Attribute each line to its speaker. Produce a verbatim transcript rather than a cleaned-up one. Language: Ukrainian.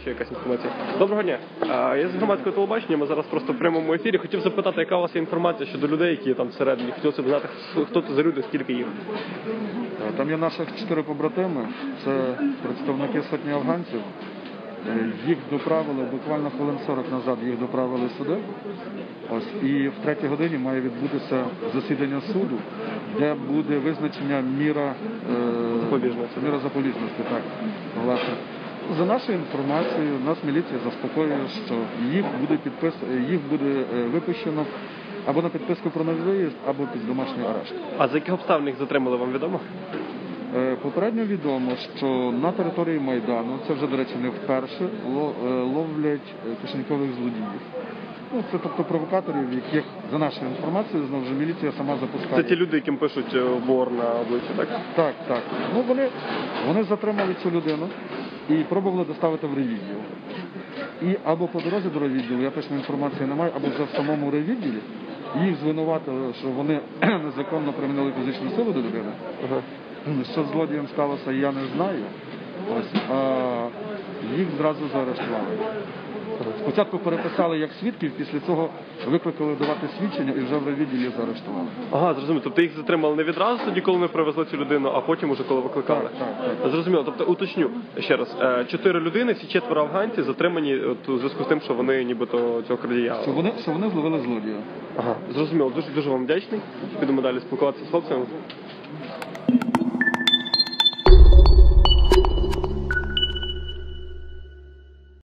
Speaker 1: чи якась інформація. Доброго дня. Я з громадського телебачення, ми зараз просто в прямому ефірі. Хотів запитати, яка у вас є інформація щодо людей, які там всередині. Хотілося б знати, хто це за люди, скільки їх.
Speaker 2: Там є наших чотири побратими, це представники сотні афганців. Їх доправили, буквально хвилин сорок назад їх доправили сюди. Ось, і в третій годині має відбутися засідання суду, де буде визначення міра е,
Speaker 1: запобіжності.
Speaker 2: Міра запобіжності, так, власне. За нашою інформацією, нас міліція заспокоює, що їх буде підпис... їх буде випущено або на підписку про невиїзд, або під домашній арешт.
Speaker 1: А за яких обставин їх затримали, вам відомо?
Speaker 2: Попередньо відомо, що на території Майдану, це вже, до речі, не вперше, ловлять кишенькових злодіїв. Ну, це тобто провокаторів, яких, за нашою інформацією, знову ж міліція сама запускає.
Speaker 1: Це ті люди, яким пишуть вор на обличчя, так?
Speaker 2: Так, так. Ну, вони, вони затримали цю людину і пробували доставити в райвідділ. І або по дорозі до райвідділу, я точної інформації не маю, або вже в самому райвідділі їх звинуватили, що вони незаконно примінили фізичну силу до людини. Ага. Що з злодієм сталося, я не знаю. Ось, а їх зразу заарештували. Спочатку переписали як свідків, після цього викликали давати свідчення і вже в райвідділі заарештували.
Speaker 1: Ага, зрозуміло. Тобто їх затримали не відразу тоді, коли ми привезли цю людину, а потім уже коли викликали?
Speaker 2: Так, так, так.
Speaker 1: Зрозуміло. Тобто, уточню ще раз. Чотири людини, всі четверо афганці затримані от, у зв'язку з тим, що вони нібито цього крадія.
Speaker 2: Що вони, що вони зловили злодія.
Speaker 1: Ага, зрозуміло. Дуже, дуже вам вдячний. Підемо далі спілкуватися з хлопцями.